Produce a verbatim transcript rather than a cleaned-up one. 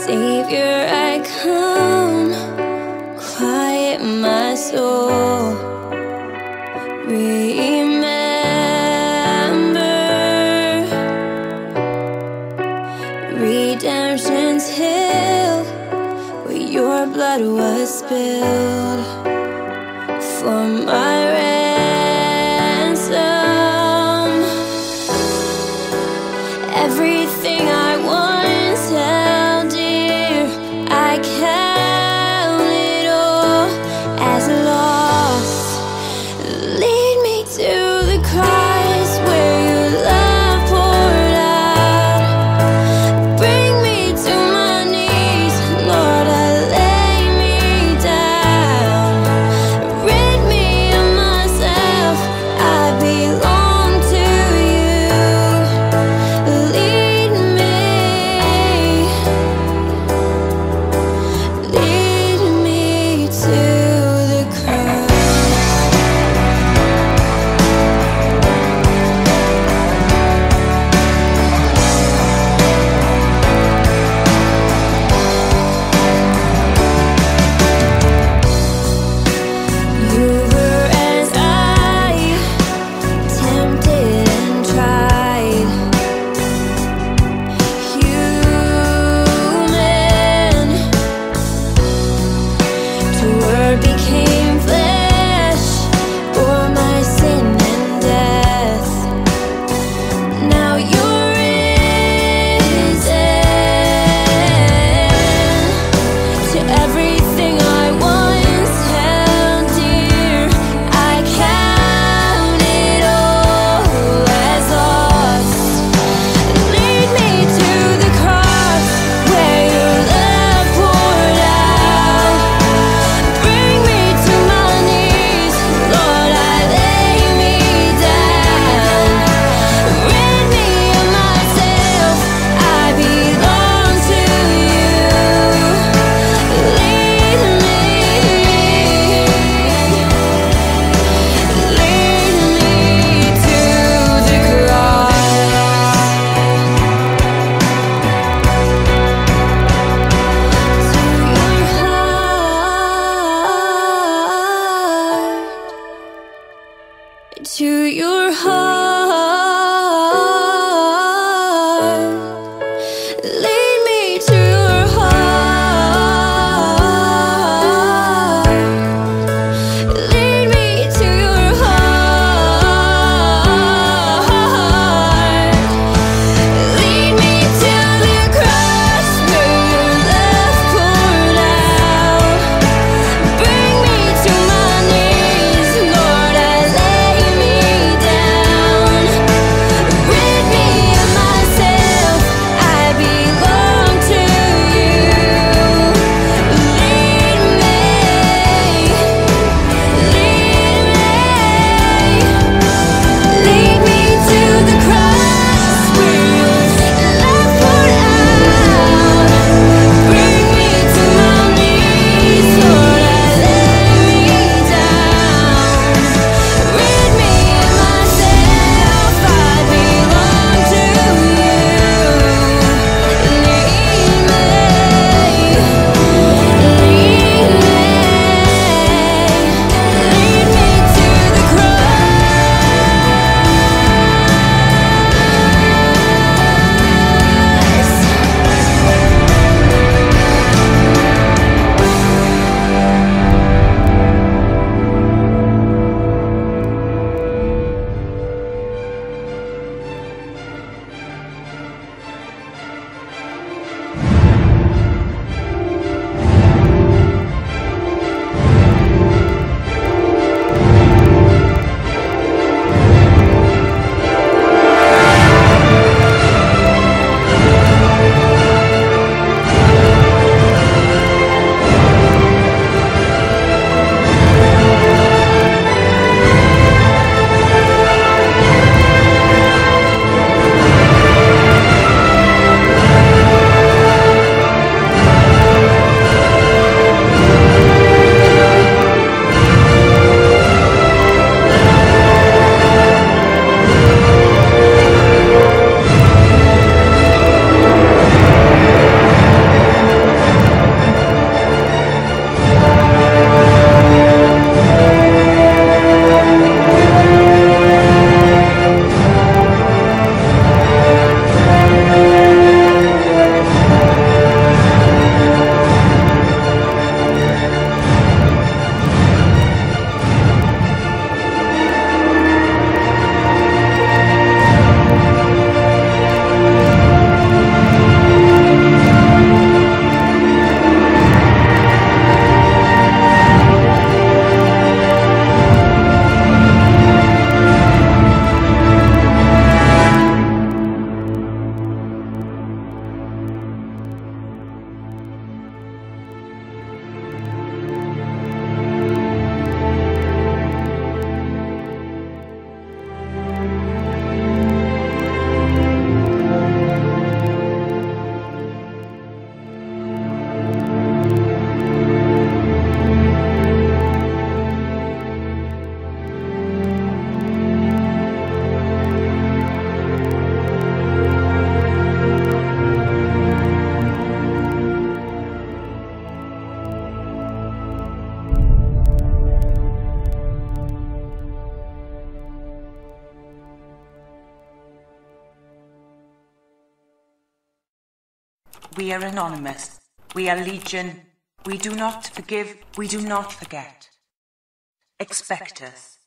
Savior, I come, quiet my soul. Remember redemption's hill, where your blood was spilled for my ransom. Everything I once held dear, I count it all as lost. Lead me to the cross where your love poured out. Bring me to my knees, Lord, I lay me down. Rid me of myself, I belong to you. Lead me We are anonymous. We are legion. We do not forgive. We do not forget. Expect us.